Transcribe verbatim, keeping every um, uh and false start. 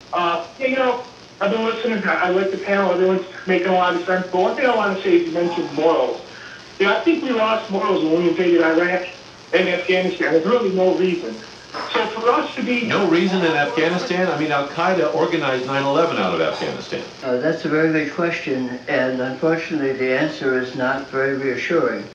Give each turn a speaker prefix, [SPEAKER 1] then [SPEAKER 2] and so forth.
[SPEAKER 1] Uh, yeah, you know, I've been listening. I, I like the panel. Everyone's making a lot of sense. But one thing I want to say is you mentioned morals. You know, I think we lost morals when we invaded Iraq and Afghanistan. There's really no reason. So for us to be...
[SPEAKER 2] No reason in Afghanistan? I mean, Al-Qaeda organized nine eleven out of Afghanistan.
[SPEAKER 3] Uh, that's a very good question, and unfortunately the answer is not very reassuring.